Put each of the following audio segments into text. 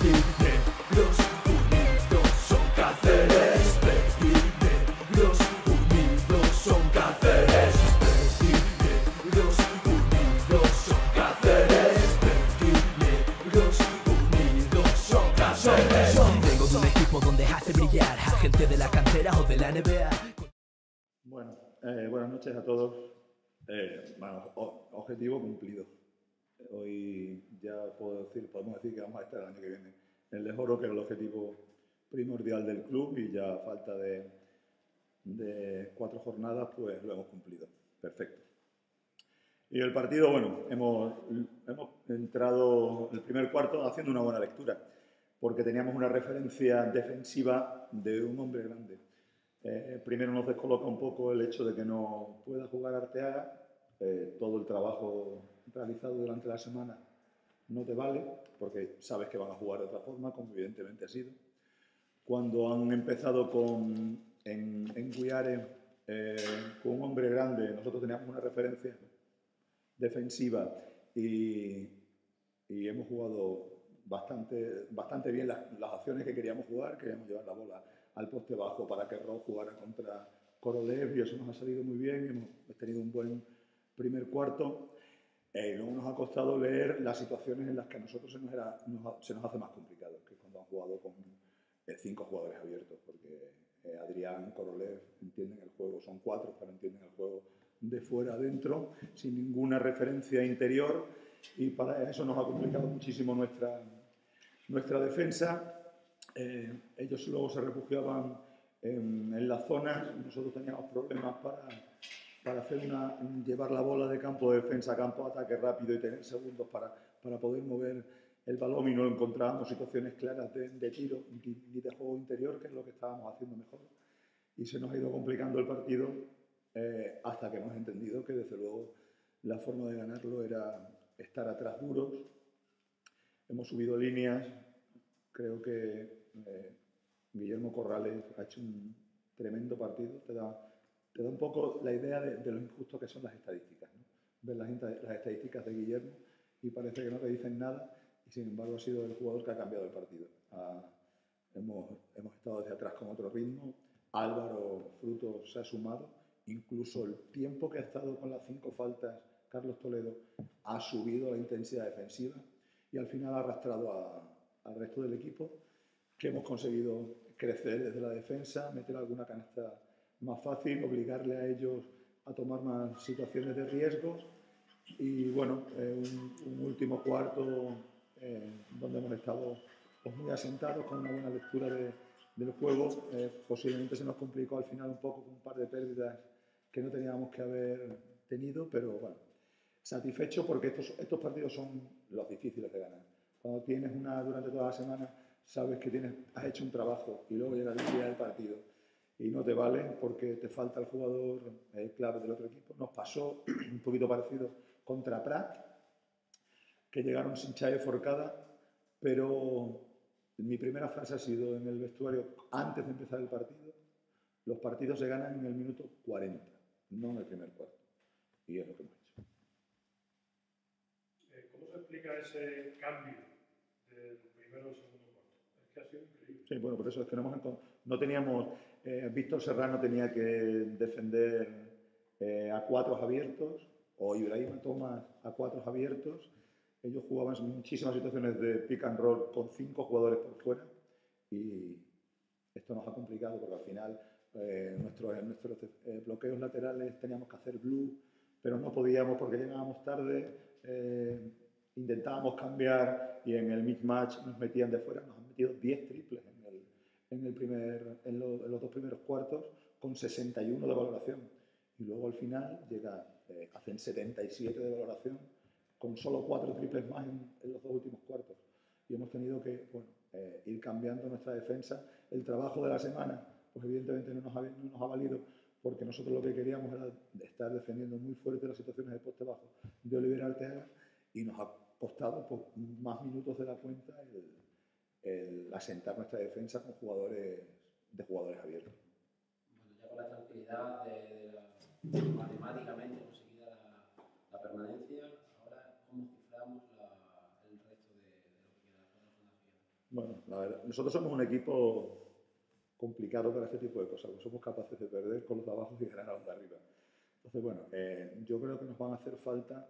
Perdinegros unidos son Cáceres. Perdinegros unidos son Cáceres. Perdinegros unidos son Cáceres. Perdinegros unidos son Cáceres. Vengo de un equipo donde hace brillar a gente de la cantera o de la NBA. Bueno, buenas noches a todos. Bueno, objetivo cumplido. Hoy ya podemos decir que vamos a estar el año que viene en el Oro, que era el objetivo primordial del club, y ya a falta de 4 jornadas, pues lo hemos cumplido. Perfecto. Y el partido, bueno, hemos entrado en el primer cuarto haciendo una buena lectura, porque teníamos una referencia defensiva de un hombre grande. Primero nos descoloca un poco el hecho de que no pueda jugar Arteaga. Todo el trabajo realizado durante la semana no te vale, porque sabes que van a jugar de otra forma, como evidentemente ha sido. Cuando han empezado en Guiare con un hombre grande, nosotros teníamos una referencia defensiva y hemos jugado bastante bien las acciones que queríamos jugar. Queríamos llevar la bola al poste bajo para que Ross jugara contra Korolev, y eso nos ha salido muy bien. Hemos tenido un buen primer cuarto. Luego nos ha costado leer las situaciones en las que a nosotros se nos hace más complicado, que cuando han jugado con 5 jugadores abiertos, porque Adrián, Korolev entienden el juego, son 4, pero entienden el juego de fuera a dentro, sin ninguna referencia interior, y para eso nos ha complicado muchísimo nuestra defensa. Ellos luego se refugiaban en las zonas. Nosotros teníamos problemas para llevar la bola de campo de defensa a campo de ataque rápido y tener segundos para poder mover el balón, y no encontrábamos situaciones claras de tiro ni de juego interior, que es lo que estábamos haciendo mejor. Y se nos ha ido complicando el partido hasta que hemos entendido que, desde luego, la forma de ganarlo era estar atrás duros. Hemos subido líneas. Creo que Guillermo Corrales ha hecho un tremendo partido. Te da un poco la idea de lo injusto que son las estadísticas, ¿no? Ver las estadísticas de Guillermo y parece que no te dicen nada, y sin embargo ha sido el jugador que ha cambiado el partido. Hemos estado desde atrás con otro ritmo. Álvaro Fruto se ha sumado. Incluso el tiempo que ha estado con las 5 faltas Carlos Toledo ha subido la intensidad defensiva, y al final ha arrastrado al resto del equipo, que hemos conseguido crecer desde la defensa, meter alguna canasta más fácil, obligarle a ellos a tomar más situaciones de riesgo. Y bueno, un último cuarto donde hemos estado pues muy asentados, con una buena lectura del juego. Posiblemente se nos complicó al final un poco con un par de pérdidas que no teníamos que haber tenido, pero bueno, satisfecho, porque estos partidos son los difíciles de ganar. Cuando tienes durante toda la semana, sabes que has hecho un trabajo, y luego llega el día del partido y no te vale porque te falta el jugador clave del otro equipo. Nos pasó un poquito parecido contra Prat, que llegaron sin Chae Forcada, pero mi primera frase ha sido en el vestuario antes de empezar el partido: los partidos se ganan en el minuto 40, no en el primer cuarto. Y es lo que hemos hecho. ¿Cómo se explica ese cambio del primero al segundo cuarto? Es que ha sido increíble. Sí, bueno, por eso es que no teníamos... Víctor Serrano tenía que defender a 4 abiertos, o Ibrahima Thomas a 4 abiertos. Ellos jugaban muchísimas situaciones de pick and roll con 5 jugadores por fuera, y esto nos ha complicado, porque al final nuestros bloqueos laterales teníamos que hacer blue, pero no podíamos porque llegábamos tarde. Intentábamos cambiar y en el mismatch nos metían de fuera. Nos han metido 10 triples en los 2 primeros cuartos, con 61 de valoración, y luego al final hacen 77 de valoración con solo 4 triples más en los 2 últimos cuartos. Y hemos tenido que ir cambiando nuestra defensa. El trabajo de la semana, pues evidentemente no nos ha valido, porque nosotros lo que queríamos era estar defendiendo muy fuerte las situaciones de poste bajo de Oliver Arteaga, y nos ha costado más minutos de la cuenta el asentar nuestra defensa con jugadores abiertos. Bueno, ya con la tranquilidad de matemáticamente conseguida la permanencia, ahora ¿cómo ciframos el resto de lo que queda con la zona final? Bueno, la verdad, nosotros somos un equipo complicado para este tipo de cosas, porque somos capaces de perder con los de abajo y ganar a los de arriba. Entonces, bueno, yo creo que nos van a hacer falta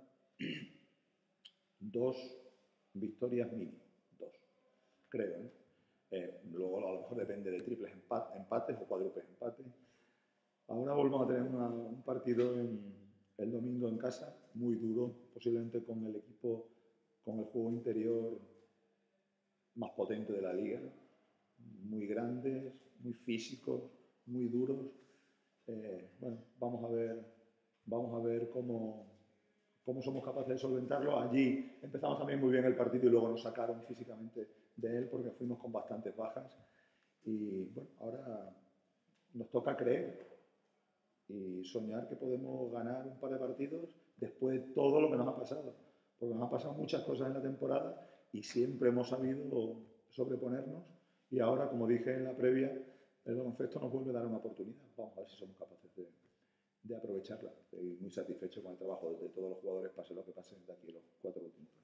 2 victorias mínimo, 2, creo. Luego a lo mejor depende de triples empates o cuádruples empates. Ahora volvemos a tener un partido el domingo en casa, muy duro, posiblemente con el equipo, con el juego interior más potente de la liga, muy grandes, muy físicos, muy duros. Bueno, vamos a ver cómo somos capaces de solventarlo. Allí empezamos también muy bien el partido y luego nos sacaron físicamente de él porque fuimos con bastantes bajas. Y bueno, ahora nos toca creer y soñar que podemos ganar un par de partidos después de todo lo que nos ha pasado. Porque nos han pasado muchas cosas en la temporada y siempre hemos sabido sobreponernos. Y ahora, como dije en la previa, el baloncesto nos vuelve a dar una oportunidad. Vamos a ver si somos capaces de aprovecharla. Estoy muy satisfecho con el trabajo de todos los jugadores, pase lo que pase de aquí a los 4 últimos.